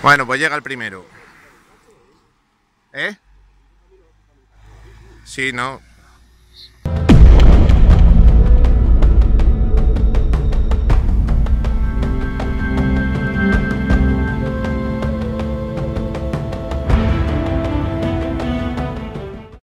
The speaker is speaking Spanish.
Bueno, pues llega el primero. ¿Eh? Sí, no.